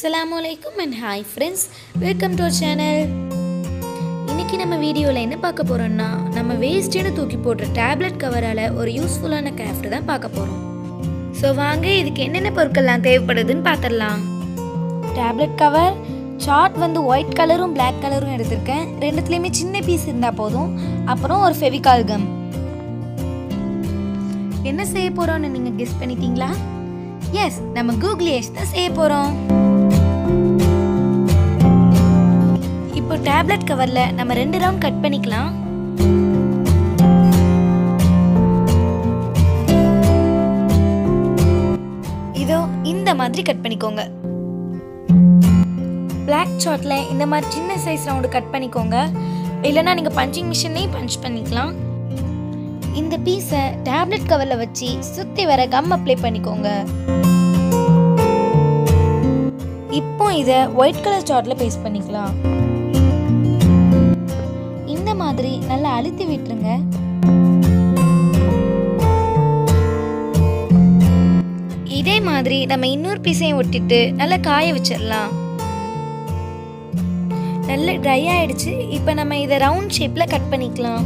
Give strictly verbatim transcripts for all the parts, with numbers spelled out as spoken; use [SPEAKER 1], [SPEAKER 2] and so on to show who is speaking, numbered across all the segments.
[SPEAKER 1] Assalamualaikum and hi friends, welcome to our channel. இன்னைக்கு நம்ம வீடியோல என்ன பார்க்க போறோம்னா நம்ம வேஸ்ட்னு தூக்கி போடுற டேப்லெட் கவரால ஒரு யூஸ்ஃபுல்லான கிராஃப்ட் தான் பார்க்க போறோம். சோ வாங்க இதுக்கு என்னென்ன பொருட்கள்லாம் தேவைப்படுதுன்னு பார்த்தறலாம். டேப்லெட் கவர், சார்ட் வந்து ஒயிட் கலரும் Black கலரும் எடுத்துர்க்கேன். ரெண்டுத்துலயுமே சின்ன பீஸ் இருந்தா போதும். அப்புறம் ஒரு ஃபெவிகால் கம். என்ன செய்ய போறோம்னு நீங்க கெஸ் பண்ணிட்டீங்களா? எஸ், நம்ம கூகுளியேஷ் தான் செய்ய போறோம். இப்போ டேப்லெட் கவர்ல நம்ம ரெண்டு ரவுண்ட் கட் பண்ணிக்கலாம். இதோ இந்த மாதிரி கட் பண்ணிக்கோங்க. Black சார்ட்ல இந்த மாதிரி சின்ன சைஸ் ரவுண்ட் கட் பண்ணிக்கோங்க. இல்லனா நீங்க பஞ்சிங் மிஷின்லயே பஞ்ச் பண்ணிக்கலாம். இந்த பீஸை டேப்லெட் கவர்ல வச்சு சுத்தி வர கம் அப்ளை பண்ணிக்கோங்க. இப்போ இதை ஒயிட் கலர் சார்ட்ல பேஸ்ட் பண்ணிக்கலாம். இந்த மாதிரி நல்லா அழுத்தி விட்டுருங்க. இதே மாதிரி நம்ம இன்னொரு பீஸையும் ஒட்டிட்டு நல்லா காய வச்சிடலாம். நல்லா ட்ரை ஆயிடுச்சு. இப்போ நம்ம இதை ரவுண்ட் ஷேப்ல கட் பண்ணிக்கலாம்.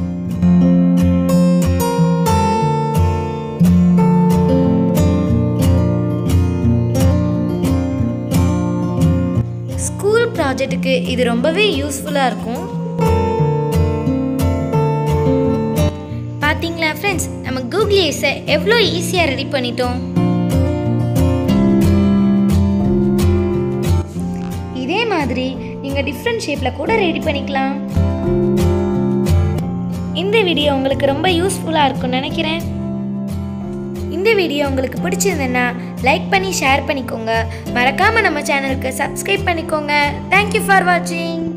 [SPEAKER 1] ஸ்கூல் ப்ராஜெக்ட்டுக்கு இது ரொம்பவே யூஸ்ஃபுல்லாக இருக்கும். பார்த்தீங்களா ஃப்ரெண்ட்ஸ், நம்ம கூகுளியேஷை எவ்வளோ ஈஸியாக ரெடி பண்ணிட்டோம். இதே மாதிரி நீங்கள் டிஃப்ரெண்ட் ஷேப்பில் கூட ரெடி பண்ணிக்கலாம். இந்த வீடியோ உங்களுக்கு ரொம்ப யூஸ்ஃபுல்லாக இருக்கும்னு நினைக்கிறேன். இந்த வீடியோ உங்களுக்கு பிடிச்சிருந்ததுன்னா லைக் பண்ணி ஷேர் பண்ணிக்கோங்க. மறக்காம நம்ம சேனலுக்கு சப்ஸ்கிரைப் பண்ணிக்கோங்க. Thank you for watching.